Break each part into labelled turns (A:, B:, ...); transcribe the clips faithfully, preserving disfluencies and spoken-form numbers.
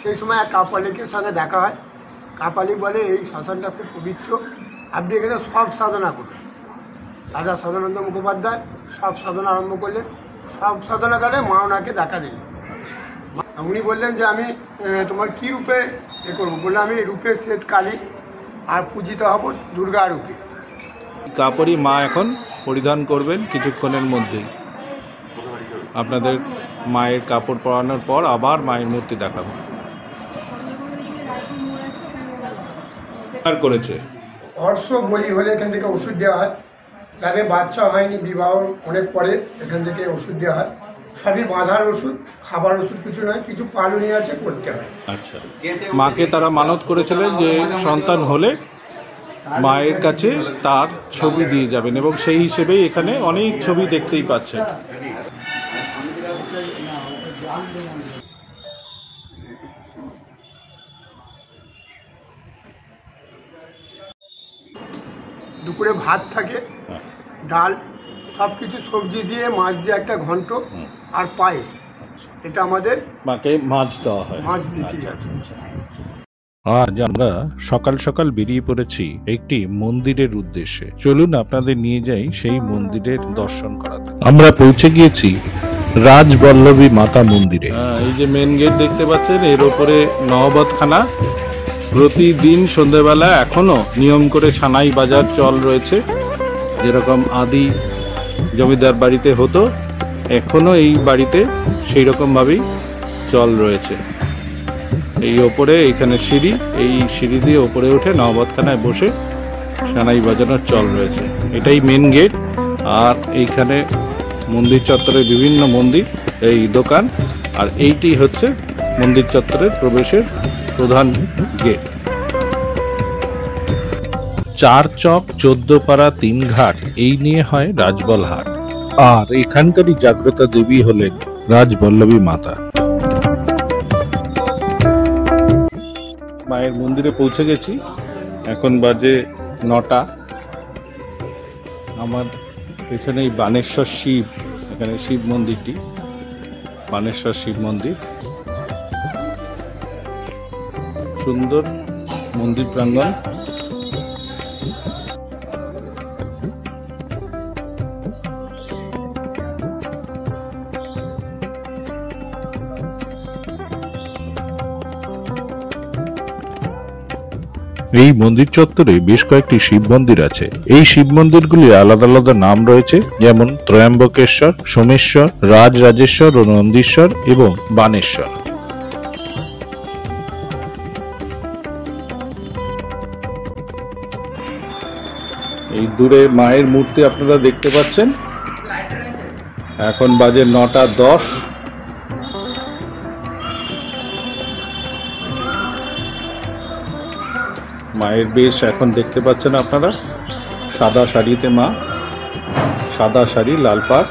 A: সেই সময় এক কাপালিকের সঙ্গে দেখা হয়। কাপালিক বলে এই শ্মশানটা খুব পবিত্র, আপনি এখানে সব সাধনা করুন। রাজা সদানন্দ মুখোপাধ্যায় সব সাধনা আরম্ভ করলেন। সব সাধনাকালে মা ওনাকে দেখা দিলেন। উনি বললেন যে আমি তোমার কী রূপে এ করবো? বললে আমি রূপে শ্বেত কালী আর পূজিত হব দুর্গা রূপে।
B: কাপড়ই মা এখন পরিধান করবেন কিছুক্ষণের মধ্যেই। আপনাদের মায়ের কাপড় পরানোর পর আবার মায়ের মূর্তি দেখাবো। আর করেছে
A: অর্শ বলি হলে এখান থেকে ওষুধ দেওয়া হয়। যাদের বাচ্চা হয়নি, বিবাহ অনেক পরে এখান থেকে ওষুধ দেওয়া হয়। সবই বাঁধার ওষুধ, খাবার ওষুধ কিছু নয়, কিছু পালুনি আছে করতে হয়।
B: আচ্ছা, মাকে তারা মানত করেছিলেন যে সন্তান হলে মায়ের কাছে তার ছবি দিয়ে যাবেন, এবং সেই হিসেবেই এখানে অনেক ছবি দেখতেই পাচ্ছেন।
A: দুপুরে ভাত থাকে, ডাল, সব কিছু সবজি দিয়ে, মাছ দিয়ে একটা ঘন্ট আর পায়েস। এটা আমাদের
B: মাকে মাছ দেওয়া হয়,
A: মাছ দিতে যাচ্ছে।
B: আজ আমরা সকাল সকাল বেরিয়ে পড়েছি একটি মন্দিরের উদ্দেশ্যে। চলুন আপনাদের নিয়ে যাই সেই মন্দিরের দর্শন করাতে। আমরা পৌঁছে গিয়েছি রাজবল্লভী মাতা মন্দিরে। এই যে মেন গেট দেখতে পাচ্ছেন, এর ওপরে নহবতখানা। প্রতিদিন সন্ধ্যেবেলা এখনো নিয়ম করে সানাই বাজার চল রয়েছে, যেরকম আদি জমিদার বাড়িতে হতো, এখনো এই বাড়িতে সেই রকম ভাবেই চল রয়েছে। এই ওপরে এইখানে সিঁড়ি, এই সিঁড়ি দিয়ে ওপরে উঠে নহবতখানায় বসে সানাই বাজানোর চল রয়েছে। এটাই মেন গেট। আর এইখানে মন্দির চত্বরে বিভিন্ন মন্দির, এই দোকান, আর এইটি হচ্ছে মন্দির চত্বরের প্রবেশের প্রধান গেট। চার চক, চোদ্দ পাড়া, তিন ঘাট, এই নিয়ে হয় রাজবল হাট। আর এখানকারই জাগ্রতা দেবী হলেন রাজবল্লভী মাতা। মায়ের মন্দিরে পৌঁছে গেছি, এখন বাজে নটা। আমার পেছনেই বানেশ্বর শিব, এখানে শিব মন্দিরটি, বানেশ্বর শিব মন্দির। সুন্দর মন্দির প্রাঙ্গণ। এই মন্দির চত্বরে বেশ কয়েকটি শিব মন্দির আছে। এই শিব মন্দিরগুলি আলাদা আলাদা নাম রয়েছে, যেমন ত্রয়ম্বকেশ্বর, সোমেশ্বর, রাজ রাজেশ্বর ও নন্দীশ্বর এবং বানেশ্বর। এই দূরে মায়ের মূর্তি আপনারা দেখতে পাচ্ছেন। এখন বাজে নটা দশ। মায়ের বেশ এখন দেখতে পাচ্ছেন আপনারা, সাদা শাড়িতে মা, সাদা শাড়ি, লাল পাড়।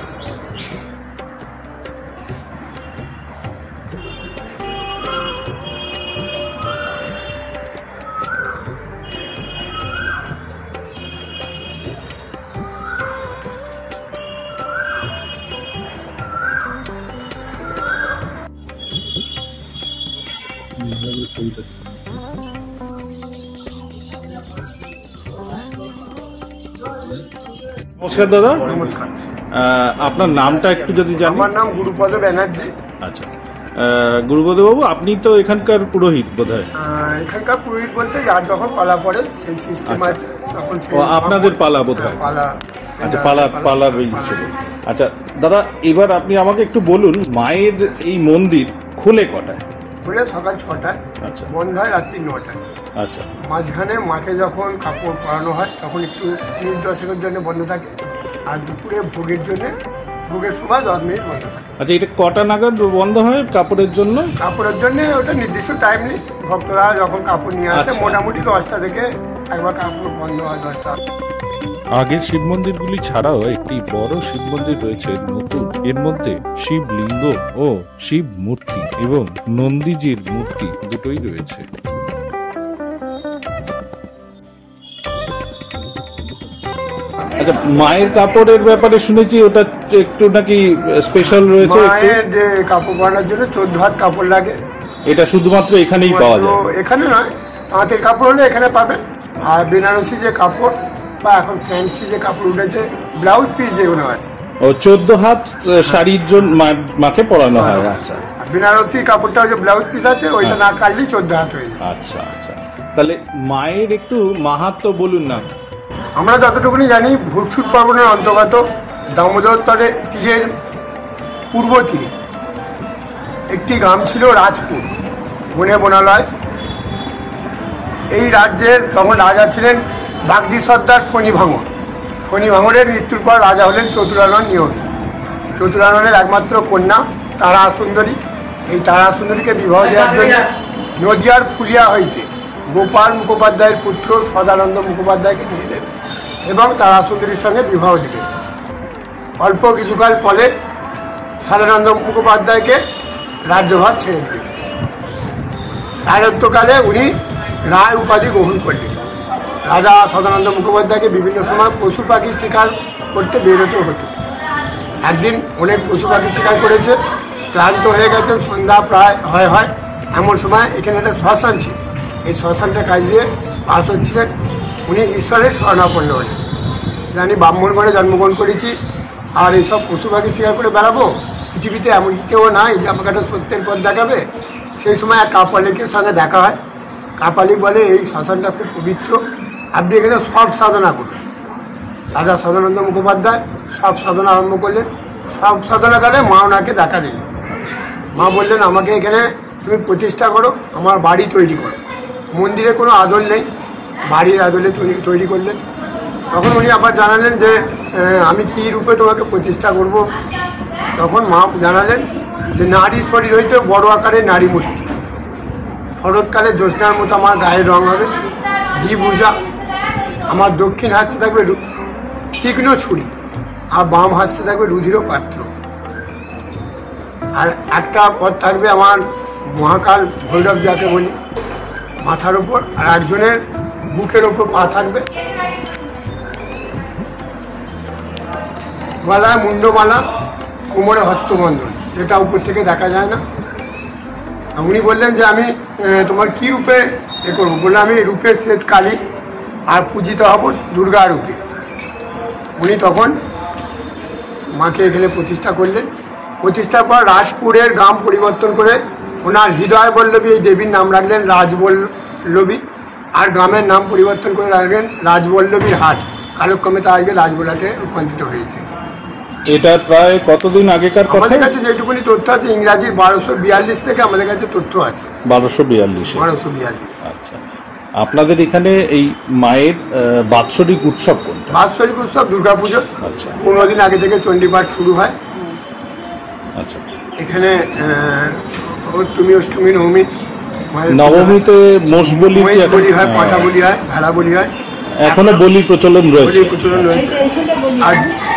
B: নমস্কার দাদা।
A: নমস্কার।
B: আপনার নামটা একটু যদি জানেন।
A: আমার নাম গুরুপদ ব্যানার্জি।
B: আচ্ছা, গুরুপদ বাবু, আপনি তো এখানকার পুরোহিত বোধহয়।
A: এখানকার পুরোহিত বলতে যার যখন পালা পড়ে সেই সিস্টেম আছে, তখন
B: আপনাদের পালা বোধহয়।
A: পালা,
B: আচ্ছা, পালা পালার হিসেবে। আচ্ছা দাদা, এবার আপনি আমাকে একটু বলুন, মায়ের এই মন্দির খুলে কটায়?
A: খুলে সকাল ছটায়, আচ্ছা, বন্ধ হয় রাত্রি নটায়।
B: আচ্ছা,
A: মাঝখানে মাকে যখন কাপড় পরানো হয় তখন একটু মিনিট দশেকের জন্য বন্ধ থাকে, আর দুপুরে ভোগের জন্য, ভোগের সময় দশ মিনিট বন্ধ থাকে।
B: আচ্ছা, এটা কটা নাগাদ বন্ধ হয় কাপড়ের জন্য?
A: কাপড়ের জন্য ওটা নির্দিষ্ট টাইম নেই, ভক্তরা যখন কাপড় নিয়ে আসে মোটামুটি দশটা থেকে একবার কাপড় বন্ধ হয় দশটা।
B: আগের শিব মন্দিরগুলি ছাড়াও একটি বড় শিব মন্দির রয়েছে নতুন। এর মধ্যে শিবলিঙ্গ ও শিব মূর্তি এবং নন্দীজির মূর্তি দুটোই রয়েছে। আচ্ছা, মায়ের কাপড়ের ব্যাপারে শুনেছি ওটা একটু নাকি স্পেশাল রয়েছে।
A: মায়ের যে কাপড় পরানোর জন্য চোদ্দ হাত কাপড় লাগে,
B: এটা শুধুমাত্র এখানেই পাওয়া যায়?
A: এখানে নয়, তাঁতের কাপড় হলে এখানে পাবেন। আর বেনারসি যে কাপড় বা এখন ফ্যান্সি যে কাপড় উঠেছে, ব্লাউজ পিস যেগুলো আছে,
B: ও চোদ্দ হাত শাড়ির জন্য মাকে পরানো হয়। আচ্ছা,
A: বেনারসি কাপড়টা যে ব্লাউজ পিস আছে ওইটা না কাটলেই চোদ্দ হাত হয়ে যায়।
B: আচ্ছা আচ্ছা, তাহলে মায়ের একটু মাহাত্ম্য বলুন না।
A: আমরা যতটুকুনি জানি, ভুরসুর পার্বণের অন্তর্গত দামোদর তলে তীরের পূর্ব তীরে একটি গ্রাম ছিল রাজপুর, বনে বনালয়। এই রাজ্যের তখন রাজা ছিলেন বাগদি সর্দার শনি ভাঙর। শনি ভাঙরের মৃত্যুর পর রাজা হলেন চতুরানন নিয়োগী। চতুরাননের একমাত্র কন্যা তারা সুন্দরী। এই তারা সুন্দরীকে বিবাহ দেওয়ার জন্য নদিয়ার ফুলিয়া হইতে গোপাল মুখোপাধ্যায়ের পুত্র সদানন্দ মুখোপাধ্যায়কে নিলেন এবং তারা সুন্দরীর সঙ্গে বিবাহ দিলেন। অল্প কিছুকাল পরে সদানন্দ মুখোপাধ্যায়কে রাজ্যভার ছেড়ে দিলেন। রাজত্বকালে উনি রায় উপাধি গ্রহণ করলেন। রাজা সদানন্দ মুখোপাধ্যায়কে বিভিন্ন সময় পশু পাখি শিকার করতে বেরোতে হতো। একদিন অনেক পশু পাখি শিকার করেছে, ক্লান্ত হয়ে গেছে, সন্ধ্যা প্রায় হয় হয় এমন সময় এখানে একটা শ্মশান ছিল। এই শ্মশানটা কাজ দিয়ে পাশ হচ্ছিলেন। উনি ঈশ্বরের শরণাপন্ন হলেন। জানি ব্রাহ্মণ ঘরে জন্মগ্রহণ করেছি, আর এইসব পশু পাখি শিকার করে বেড়াবো, পৃথিবীতে এমন কেউ নাই যে আমাকে একটা সত্যের পথ দেখাবে। সেই সময় এক কাপালিকের সঙ্গে দেখা হয়। কাপালিক বলে, এই শ্মশানটা খুব পবিত্র, আপনি এখানে সব সাধনা করুন। রাজা সদানন্দ মুখোপাধ্যায় সব সাধনা আরম্ভ করলেন। সব সাধনাকালে মা ওনাকে দেখা দিলেন। মা বললেন, আমাকে এখানে তুমি প্রতিষ্ঠা করো, আমার বাড়ি তৈরি করো। মন্দিরে কোনো আদল নেই, বাড়ির আদলে তৈরি করলেন। তখন উনি আবার জানালেন যে আমি কী রূপে তোমাকে প্রতিষ্ঠা করব। তখন মা জানালেন যে নারী শরীর হইতে বড় আকারের নারী মূর্তি, শরৎকালে জ্যোৎস্নার মতো আমার গায়ের রং হবে, দ্বিভুজা, আমার দক্ষিণ হাসতে থাকবে তীক্ষ্ণ ছুরি, আর বাম হাসতে থাকবে রুধির পাত্র, আর একটা পথ থাকবে আমার মহাকাল ভৈরব যাকে বলি মাথার ওপর, আর একজনের বুকের ওপর পা থাকবে, গলায় মুন্ডমালা, কোমরে হস্তবন্ধন, যেটা উপর থেকে দেখা যায় না। উনি বললেন যে আমি তোমার কি রূপে এ করবো? বললে আমি রূপে শ্বেত কালী আর পূজিত হব দুর্গা রূপে। উনি তখন মাকে এখানে প্রতিষ্ঠা করলেন। প্রতিষ্ঠার পর রাজপুরের গ্রাম পরিবর্তন করে ওনার হৃদয় বল্লভী এই দেবীর নাম রাখলেন রাজবল্লভী, আর গ্রামের নাম পরিবর্তন করে রাখলেন রাজবল্লভীর হাট। কালক্রমে তা আগে রাজবলাটে রূপান্তরিত হয়েছে।
B: এটা প্রায় কতদিন আগেকার কথা?
A: আমাদের কাছে যেটুকুনি তথ্য আছে ইংরাজির বারোশো বিয়াল্লিশ থেকে আমাদের কাছে তথ্য আছে।
B: বারোশো বিয়াল্লিশ
A: বারোশো বিয়াল্লিশ
B: আচ্ছা। আপনাদের এখানে এই মায়ের বাৎসরিক উৎসব কোনটা?
A: বাৎসরিক উৎসব দুর্গাপুজো।
B: আচ্ছা,
A: পনেরো দিন আগে থেকে চণ্ডীপাঠ শুরু হয়।
B: আচ্ছা,
A: এখানে অষ্টমী অষ্টমী নবমী,
B: নবমীতে মোষ বলি
A: বলি হয়, পাঁঠা বলি হয়, ভেড়া বলি হয়।
B: এখনো বলি প্রচলন রয়েছে।
A: প্রচলন রয়েছে। আর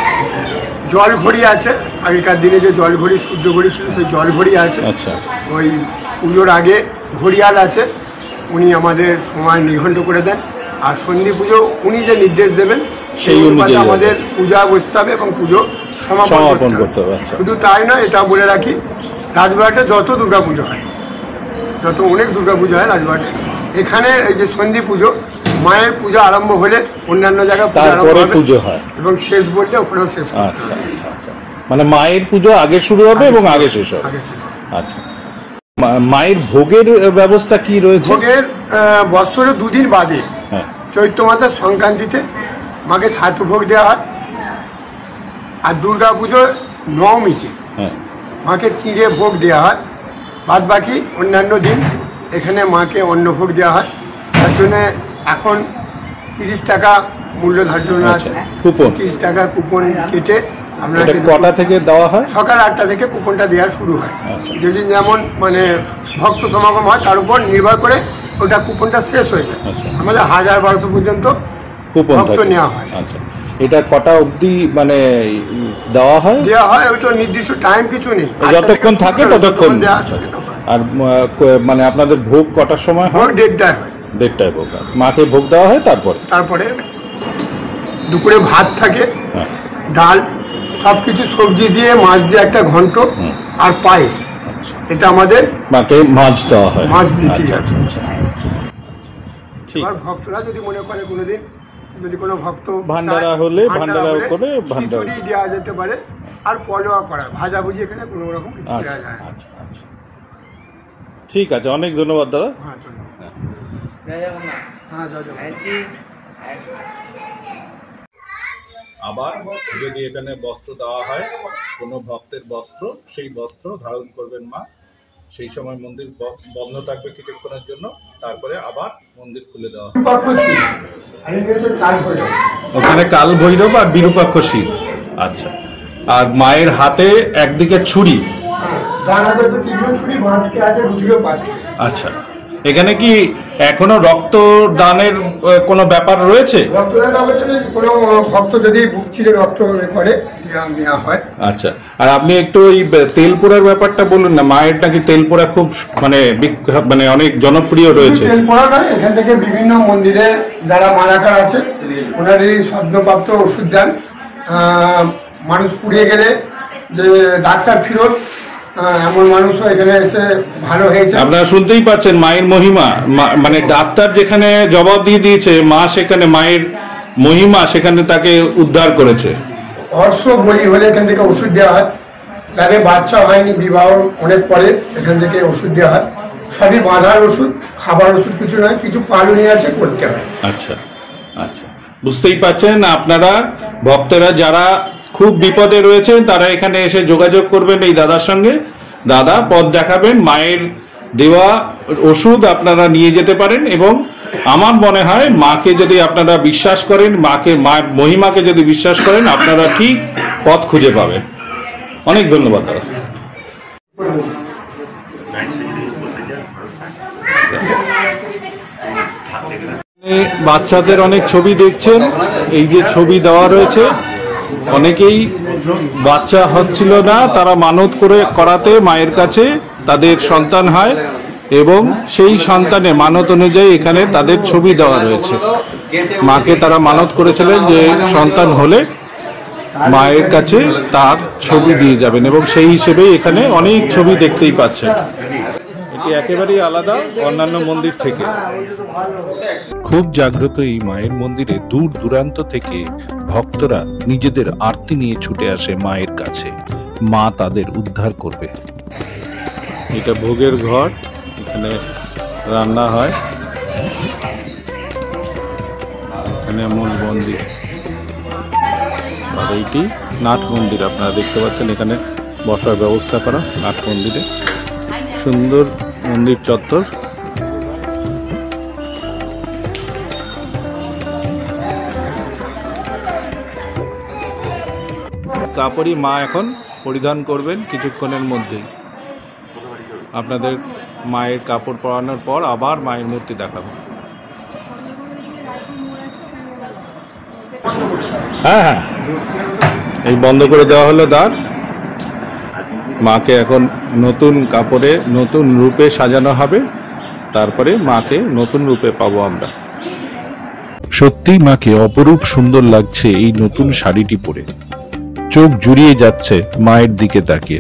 A: জল ঘড়ি আছে, আগেকার দিনে যে জল ঘড়ি সূর্য ঘড়ি ছিল সেই জল ঘড়ি আছে।
B: আচ্ছা,
A: ওই পুজোর আগে ঘড়িয়াল আছে, উনি আমাদের সময় নির্ঘণ্ট করে দেন। আর সন্ধি পুজো উনি যে নির্দেশ দেবেন সেই অনুযায়ী আমাদের পূজা বসতে হবে এবং পুজো সমাপন করতে হবে। শুধু তাই নয়, এটা বলে রাখি, রাজবাড়িতে যত দুর্গা পুজো হয়, যত অনেক দুর্গা পুজো হয় রাজবাড়িতে, এখানে এই যে সন্ধি পুজো, মায়ের পূজা আরম্ভ হলে অন্যান্য জায়গায় পুজো হয় এবং শেষ বললে ওখানেও শেষ।
B: আচ্ছা আচ্ছা, মানে মায়ের পুজো আগে শুরু হবে এবং আগে শেষ হবে। আচ্ছা, মায়ের ভোগের ব্যবস্থা কি রয়েছে?
A: ভোগের বৎসরে দুদিন বাদে চৈত্র মাসের সংক্রান্তিতে মাকে ছাতু ভোগ দেওয়া হয়, আর দুর্গা পুজো নবমীতে মাকে চিঁড়ে ভোগ দেওয়া হয়। বাদ বাকি অন্যান্য দিন এখানে মাকে অন্নভোগ দেওয়া হয়। তার জন্য এখন তিরিশ টাকা মূল্য ধার্য আছে, কুপন তিরিশ টাকা কুপন কেটে আপনাকে
B: কটা থেকে দেওয়া হয়?
A: সকাল আটটা থেকে কুপনটা দেওয়া শুরু হয়। যেদিন যেমন মানে ভক্ত সমাগম হয় তার উপর নির্ভর করে ওটা কুপনটা শেষ হয়ে যায়। আমাদের হাজার বারোশো পর্যন্ত কুপন নেওয়া হয়।
B: আচ্ছা, এটা কটা অবধি মানে দেওয়া হয়?
A: দেওয়া হয়, ওই তো নির্দিষ্ট টাইম কিছু নেই,
B: যতক্ষণ থাকে ততক্ষণ। আর মানে আপনাদের ভোগ কটার সময় হয়?
A: দেড়টায় হয়।
B: দেড়টায় ভোগ, মাকে ভোগ দেওয়া হয়। তারপরে
A: তারপরে দুপুরে ভাত থাকে, ডাল, সবকিছু সবজি দিয়ে, মাছ দিয়ে একটা ঘন্ট, আর পায়েস,
B: আচ্ছা
A: এটা আমাদের
B: মাকে মাছ দেওয়া হয়,
A: মাছ দিতে
B: আচ্ছা,
A: হয়।
B: আচ্ছা, আচ্ছা। ঠিক
A: এবার ভক্তরা যদি মনে করে কোনোদিন যদি কোনো ভক্ত
B: ভান্ডারা
A: চায়,
B: হলে
A: ভান্ডারা
B: ভান্ডারা
A: হলে
B: করে ভান্ডারা।
A: খিচুড়ি দেওয়া যেতে পারে আর পলোয়া করা ভাজাভুজি এখানে কোনো রকম কিছু
B: আচ্ছা,
A: দেওয়া যায় না।
B: আচ্ছা, আচ্ছা। ঠিক আছে, অনেক ধন্যবাদ দাদা।
A: হ্যাঁ ধন্যবাদ।
B: হ্যাঁ।
A: হ্যাঁ জয় জগন্নাথ।
B: আবার যদি এখানে বস্ত্র দেওয়া হয়, কোনো ভক্তের বস্ত্র, সেই বস্ত্র ধারণ করবেন মা। সেই সময় মন্দির ব- বন্ধ থাকবে কিছুক্ষণের জন্য, তারপরে আবার মন্দির খুলে দেওয়া হবে।
A: বিরূপাক্ষ শিব, আর ইনি হচ্ছেন কাল ভৈরব।
B: ওখানে কাল ভৈরব আর বিরূপাক্ষ শিব। আচ্ছা, আর মায়ের হাতে একদিকে ছুরি।
A: হ্যাঁ, ডান হাতে হচ্ছে তীক্ষ্ণ ছুরি, বাঁ দিকে আছে রুধির পাত্র।
B: আচ্ছা, এখানে কি এখনো রক্তদানের আহ, কোনো ব্যাপার রয়েছে?
A: রক্তদান ব্যাপারটা হলে কোনো ভক্ত যদি বুক ছিঁড়ে রক্ত করে দেওয়া নেওয়া হয়।
B: আচ্ছা, আর আপনি একটু ওই বে- তেল পোড়ার ব্যাপারটা বলুন না। মায়ের নাকি তেল পোড়া খুব মানে বিখ্যাত, মানে অনেক জনপ্রিয় রয়েছে।
A: তেল পড়া নয়, এখান থেকে বিভিন্ন মন্দিরে যারা মালাকার আছে ওনারই সদ্যপ্রাপ্ত ওষুধ দেন। আহ, মানুষ পুড়িয়ে গেলে যে ডাক্তার ফিরত, আহ, এমন মানুষও এখানে এসে ভালো হয়েছে।
B: আপনারা শুনতেই পাচ্ছেন মায়ের মহিমা। মা- মানে ডাক্তার যেখানে জবাব দিয়ে দিয়েছে, মা সেখানে মায়ের মহিমা সেখানে তাকে উদ্ধার করেছে।
A: অর্শ বলি হলে এখান থেকে ওষুধ দেওয়া হয়, যাদের বাচ্চা হয়নি বিবাহ অনেক পরে এখান থেকে ওষুধ দেওয়া হয়। সবই বাঁধার ওষুধ, খাবার ওষুধ কিছু নয়, কিছু পালুনি আছে করতে হয়।
B: আচ্ছা, আচ্ছা, বুঝতেই পাচ্ছেন আপনারা ভক্তরা যারা খুব বিপদে রয়েছেন তারা এখানে এসে যোগাযোগ করবেন এই দাদার সঙ্গে। দাদা পথ দেখাবেন, মায়ের দেওয়া ওষুধ আপনারা নিয়ে যেতে পারেন। এবং আমার মনে হয় মাকে যদি আপনারা বিশ্বাস করেন, মাকে মায়ের মহিমাকে যদি বিশ্বাস করেন, আপনারা ঠিক পথ খুঁজে পাবেন। অনেক ধন্যবাদ দাদা। বাচ্চাদের অনেক ছবি দেখছেন, এই যে ছবি দেওয়া রয়েছে, অনেকেই বাচ্চা হচ্ছিল না, তারা মানত করে করাতে মায়ের কাছে তাদের সন্তান হয় এবং সেই সন্তানে মানত অনুযায়ী এখানে তাদের ছবি দেওয়া রয়েছে। মাকে তারা মানত করেছিলেন যে সন্তান হলে মায়ের কাছে তার ছবি দিয়ে যাবেন এবং সেই হিসেবেই এখানে অনেক ছবি দেখতেই পাচ্ছেন। এটি একেবারেই আলাদা অন্যান্য মন্দির থেকে। খুব জাগ্রত এই মায়ের মন্দিরে দূর দূরান্ত থেকে ভক্তরা নিজেদের আরতি নিয়ে ছুটে আসে মায়ের কাছে। মা তাদের উদ্ধার করবে। এটা ভোগের ঘর, এখানে রান্না হয়, এখানে মূল মন্দির। আর এইটি নাট মন্দির, আপনারা দেখতে পাচ্ছেন এখানে বসার ব্যবস্থা করা নাট মন্দিরে। সুন্দর মন্দির চত্বর। কাপড়ই মা এখন পরিধান করবেন কিছুক্ষণের মধ্যেই। আপনাদের মায়ের কাপড় পরানোর পর আবার মায়ের মূর্তি দেখাবো। হ্যাঁ হ্যাঁ, এই বন্ধ করে দেওয়া হলো দ্বার। মাকে এখন নতুন কাপড়ে নতুন রূপে সাজানো হবে, তারপরে মাকে নতুন রূপে পাবো আমরা। সত্যিই মাকে অপরূপ সুন্দর লাগছে এই নতুন শাড়িটি পরে। চোখ জুড়িয়ে যাচ্ছে মায়ের দিকে তাকিয়ে।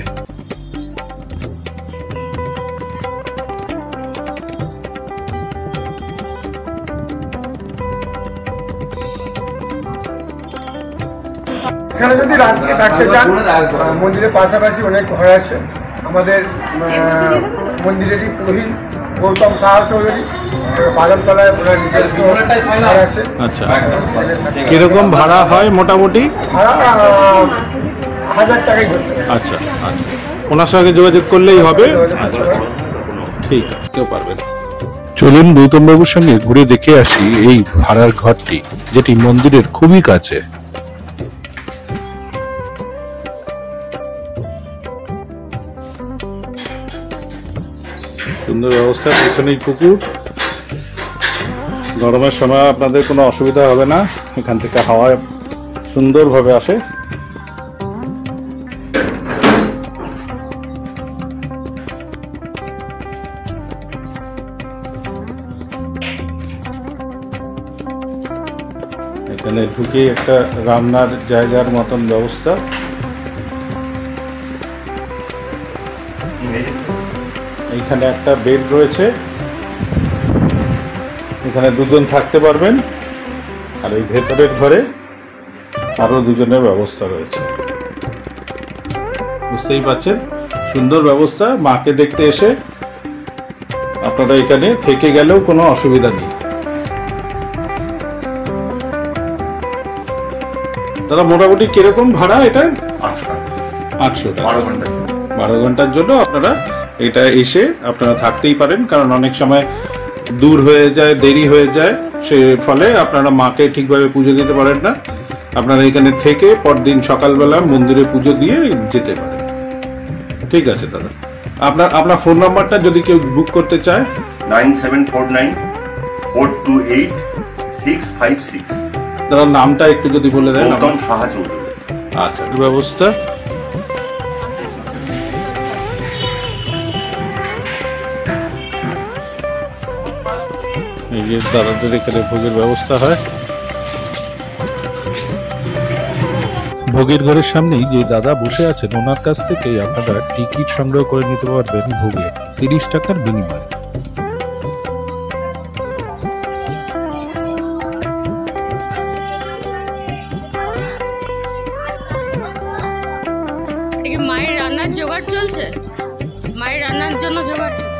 A: এখানে যদি রাত্রে থাকতে চান, আহ, মন্দিরের পাশাপাশি অনেক ঘর আছে। আমাদের আহ, মন্দিরেরই পুরোহিত গৌতম সাহা চৌধুরী বাদামতলায় ওনার নিজের ঘর আছে।
B: আচ্ছা, কিরকম ভাড়া হয় মোটামুটি?
A: ভাড়া আহ, হাজার টাকাই ধরতে হবে।
B: আচ্ছা আচ্ছা, ওনার সঙ্গে যোগাযোগ করলেই হবে। আচ্ছা, ঠিক আছে, কেউ পারবেন। চলুন গৌতম বাবুর সঙ্গে ঘুরে দেখে আসি এই ভাড়ার ঘরটি, যেটি মন্দিরের খুবই কাছে। সুন্দর ব্যবস্থা, পেছনেই পুকুর। গরমের সময় আপনাদের কোনো অসুবিধা হবে না, এখান থেকে হাওয়া সুন্দরভাবে আসে। এখানে ঢুকে একটা রান্নার জায়গার মতন ব্যবস্থা। এইখানে একটা বেড রয়েছে, এখানে দুজন থাকতে পারবেন। আর এই ভেতরের ঘরে আরো দুজনের ব্যবস্থা রয়েছে। বুঝতেই পারছেন, সুন্দর ব্যবস্থা। মাকে দেখতে এসে আপনারা এখানে থেকে গেলেও কোনো অসুবিধা নেই। দাদা মোটামুটি কিরকম ভাড়া এটা? আটশো টাকা বারো ঘন্টার জন্য আপনারা এটা এসে আপনারা থাকতেই পারেন, কারণ অনেক সময় দূর হয়ে যায়, দেরি হয়ে যায়, সে ফলে আপনারা মাকে ঠিকভাবে পুজো দিতে পারেন না। আপনারা এখানে থেকে পরদিন সকালবেলা মন্দিরে পুজো দিয়ে যেতে পারেন। ঠিক আছে দাদা, আপনার আপনার ফোন নাম্বারটা যদি কেউ বুক করতে চায়?
C: Nine seven four nine four two eight six five six.
B: দাদার নামটা একটু যদি বলে দেন।
C: গৌতম সাহা চৌধুরী।
B: আচ্ছা, ব্যবস্থা এই যে দাদাদের এখানে ভোগের ব্যবস্থা হয়। ভোগের ঘরের সামনেই যে দাদা বসে আছেন ওনার কাছ থেকেই আপনারা টিকিট সংগ্রহ করে নিতে পারবেন ভোগে তিরিশ টাকার বিনিময়ে।
D: মায়ের রান্নার জোগাড় চলছে, মায়ের রান্নার জন্য জোগাড় চলছে।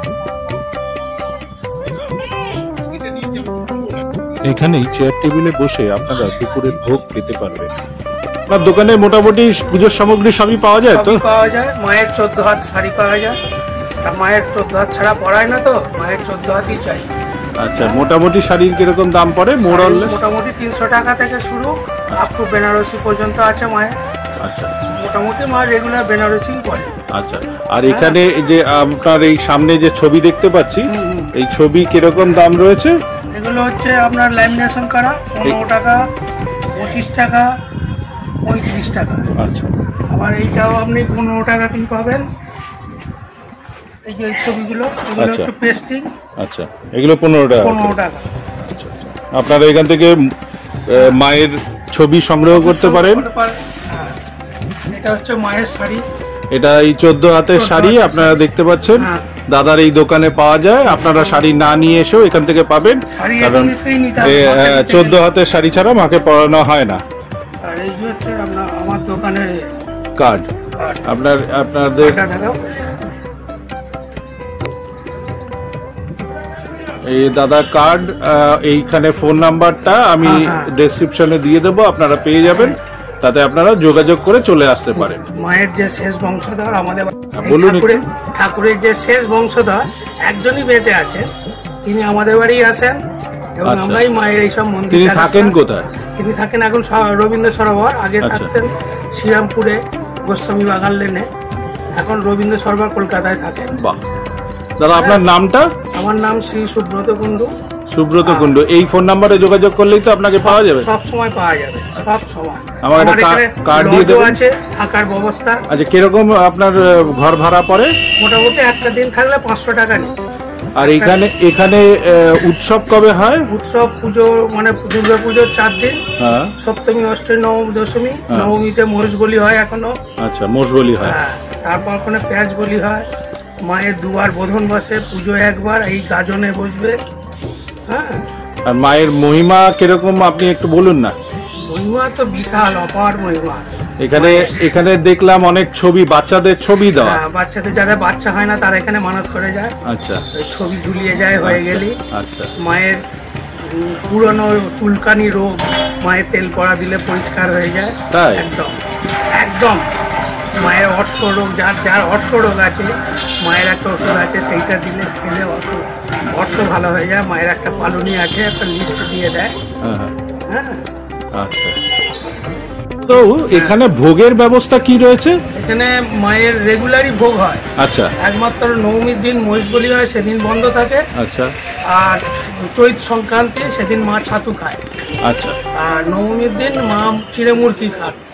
B: এখানেই চেয়ার টেবিলে বসে আপনারা দুপুরের ভোগ পেতে পারবেন। আপনার দোকানে মোটামুটি পুজোর সামগ্রী সবই পাওয়া যায় তো?
E: পাওয়া যায়। মায়ের চোদ্দ হাত শাড়ি পাওয়া যায়। মায়ের চোদ্দ হাত ছাড়া পড়ায় না, তো মায়ের চোদ্দ হাতই চাই।
B: আচ্ছা, মোটামুটি শাড়ির কিরকম দাম পড়ে? মোড়ল
E: মোটামুটি তিনশো টাকা থেকে শুরু আপ টু বেনারসি পর্যন্ত আছে মায়ের।
B: আচ্ছা,
E: মোটামুটি মা রেগুলার বেনারসি পড়ে।
B: আচ্ছা, আর এখানে যে আপনার এই সামনে যে ছবি দেখতে পাচ্ছি, এই ছবি কিরকম দাম রয়েছে?
E: এগুলো হচ্ছে আপনার ল্যামিনেশন করা, পনেরো টাকা, পঁচিশ টাকা, পঁয়ত্রিশ টাকা।
B: আচ্ছা,
E: আবার এইটাও আপনি পনেরো টাকা কি পাবেন। এই যে এই ছবিগুলো, এগুলো
B: আচ্ছা।
E: একটু পেস্টিং।
B: আচ্ছা, এগুলো পনেরো টাকা।
E: পনেরো টাকা।
B: আচ্ছা, আপনারা এখান থেকে মায়ের ছবি সংগ্রহ করতে পারেন।
E: হ্যাঁ, এটা হচ্ছে মায়ের শাড়ি।
B: এটা এই চোদ্দ হাতের শাড়ি আপনারা দেখতে পাচ্ছেন। দাদার এই দোকানে পাওয়া যায়। আপনারা শাড়ি না নিয়ে এসেও এখান থেকে পাবেন, কারণ চোদ্দ হাতের শাড়ি ছাড়া মাকে পরানো হয় না।
E: আর এই যে হচ্ছে আমার দোকানের
B: কার্ড। আপনার আপনাদের এই দাদা কার্ড, এইখানে ফোন নাম্বারটা আমি ডেসক্রিপশনে দিয়ে দেবো, আপনারা পেয়ে যাবেন। তাতে আপনারা যোগাযোগ করে চলে আসতে পারেন।
E: মায়ের যে শেষ বংশধর আমাদের
B: বলুন,
E: ঠাকুরের যে শেষ বংশধর একজনই বেঁচে আছে, তিনি আমাদের বাড়ি আসেন এবং আমরাই মায়ের এইসব মন্দির।
B: তিনি থাকেন কোথায়?
E: তিনি থাকেন এখন রবীন্দ্র সরোবর। আগে থাকতেন শ্রীরামপুরে গোস্বামী বাগান লেনে, এখন রবীন্দ্র সরোবর কলকাতায় থাকেন।
B: বাহ, দাদা আপনার নামটা?
E: আমার নাম শ্রী সুব্রত কুণ্ডু।
B: সুব্রত কুণ্ডু। এই ফোন নাম্বারে যোগাযোগ করলেই তো আপনাকে পাওয়া যাবে?
E: সব সময় পাওয়া যাবে, সব সময়।
B: আমার একটা কার্ড দিয়ে দেবেন।
E: আছে থাকার ব্যবস্থা।
B: আচ্ছা, কিরকম আপনার ঘর ভাড়া পড়ে?
E: মোটামুটি একটা দিন থাকলে পাঁচশো টাকা নেই।
B: আর এখানে এখানে উৎসব কবে হয়?
E: উৎসব পুজো মানে দুর্গা পুজোর চার দিন।
B: হ্যাঁ,
E: সপ্তমী, অষ্টমী, নবমী, দশমী। নবমীতে মোষ বলি হয় এখনো।
B: আচ্ছা, মোষ বলি হয়।
E: হ্যাঁ, তারপর ওখানে পেঁয়াজ বলি হয়। মায়ের দুবার বোধন বসে, পুজো একবার, এই গাজনে বসবে। হ্যাঁ,
B: আর মায়ের মহিমা কিরকম আপনি একটু বলুন না।
E: মহিমা তো বিশাল, অপার মহিমা।
B: এখানে এখানে দেখলাম অনেক ছবি, বাচ্চাদের ছবি দেওয়া।
E: হ্যাঁ, বাচ্চাদের যাদের বাচ্চা হয় না তারা এখানে মানত করে যায়।
B: আচ্ছা,
E: ওই ছবি ঝুলিয়ে যায় হয়ে গেলি।
B: আচ্ছা,
E: মায়ের পুরনো চুলকানি রোগ মায়ের তেল পড়া দিলে পরিষ্কার হয়ে যায়।
B: তাই?
E: একদম একদম। মায়ের অর্শ রোগ, যার যার অর্শ রোগ আছে, মায়ের একটা ওষুধ আছে, সেইটা দিলে খেলে অর্শ অর্শ ভালো হয়ে যায়। মায়ের একটা পালুনি আছে, একটা লিস্ট দিয়ে দেয়। হ্যাঁ,
B: আচ্ছা। তো এখানে ভোগের ব্যবস্থা কি রয়েছে?
E: এখানে মায়ের রেগুলারই ভোগ হয়।
B: আচ্ছা,
E: একমাত্র নবমীর দিন মহিষ বলি হয়, সেদিন বন্ধ থাকে।
B: আচ্ছা,
E: আর চৈত সংক্রান্তি সেদিন মা ছাতু খায়।
B: আচ্ছা,
E: আর নবমীর দিন মা চিড়ে মুরগি খান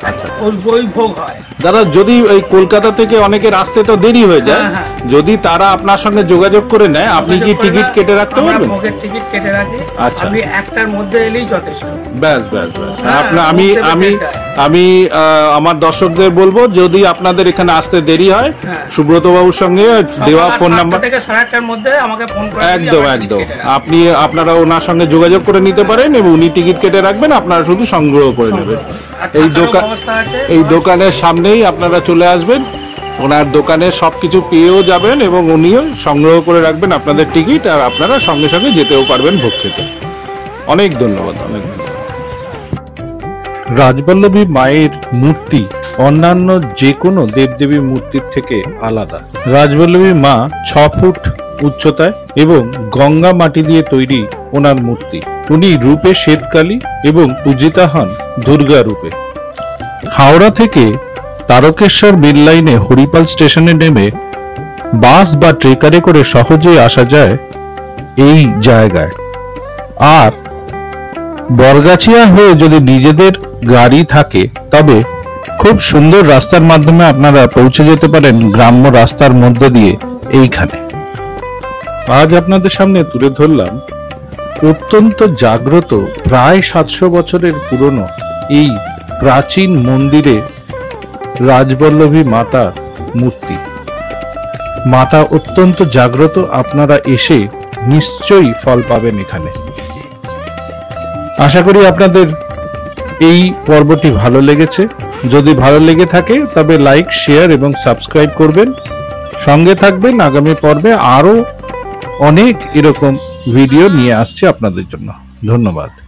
B: আচ্ছা
E: ওই ওই ভোগ হয়।
B: দাদা, যদি এই কলকাতা থেকে অনেকের আসতে তো দেরি হয়ে যায়,
E: হ্যাঁ, হ্যাঁ।
B: যদি তারা আপনার সঙ্গে যোগাযোগ করে নেয়, আপনি কি
E: যোগাযোগ করে
B: টিকিট
E: না,
B: কেটে রাখতে
E: আমরা
B: পারবেন?
E: ভোগের টিকিট কেটে রাখি।
B: আচ্ছা।
E: আপনি একটার মধ্যে এলেই যথেষ্ট।
B: ব্যাস ব্যাস ব্যাস
E: হ্যাঁ,
B: আপনার আমি
E: বুঝতে
B: আমি
E: পেরেছি।
B: আমি আহ, আমার দর্শকদের বলবো, যদি আপনাদের এখানে আসতে দেরি হয়,
E: হ্যাঁ।
B: সুব্রত বাবুর সঙ্গে দেওয়া
E: সকাল
B: ফোন
E: আটটা
B: নাম্বার,
E: থেকে সাড়ে আটটার মধ্যে আমাকে ফোন করে দিলে
B: একদম
E: আমরা টিকিট
B: একদম
E: কেটে রাখি।
B: আপনি আপনারা ওনার সঙ্গে যোগাযোগ করে নিতে পারেন এবং উনি টিকিট কেটে রাখবেন, আপনারা শুধু সংগ্রহ করে নেবেন।
E: আর
B: এই
E: থাকারও
B: দোকান
E: ব্যবস্থা আছে।
B: এই দোকানের সামনেই আপনারা চলে আসবেন, ওনার দোকানে সবকিছু পেয়েও যাবেন এবং উনিও সংগ্রহ করে রাখবেন আপনাদের টিকিট, আর আপনারা সঙ্গে সঙ্গে যেতেও পারবেন ভোগ খেতে। অনেক ধন্যবাদ, অনেক ধন্যবাদ। রাজবল্লভী মায়ের মূর্তি অন্যান্য যে কোনো দেবদেবী মূর্তির থেকে আলাদা। রাজবল্লভী মা ছ ফুট উচ্চতায় এবং গঙ্গা মাটি দিয়ে তৈরি ওনার মূর্তি। উনি রূপে শ্বেতকালী এবং পূজিতা হন দুর্গা রূপে। হাওড়া থেকে তারকেশ্বর রেল লাইনে হরিপাল স্টেশনে নেমে বাস বা ট্রেকারে করে সহজেই আসা যায় এই জায়গায়। আর বরগাছিয়া হয়ে যদি নিজেদের গাড়ি থাকে তবে খুব সুন্দর রাস্তার মাধ্যমে আপনারা পৌঁছে যেতে পারেন গ্রাম্য রাস্তার মধ্যে দিয়ে এইখানে। আজ আপনাদের সামনে তুলে ধরলাম অত্যন্ত জাগ্রত প্রায় সাতশো বছরের পুরনো এই প্রাচীন মন্দিরে রাজবল্লভী মাতার মূর্তি। মাতা অত্যন্ত জাগ্রত, আপনারা এসে নিশ্চয়ই ফল পাবেন এখানে। আশা করি আপনাদের এই পর্বটি ভালো লেগেছে। যদি ভালো লেগে থাকে তবে লাইক, শেয়ার এবং সাবস্ক্রাইব করবেন। সঙ্গে থাকবেন, আগামী পর্বে আরো অনেক এরকম ভিডিও নিয়ে আসছি আপনাদের জন্য। ধন্যবাদ।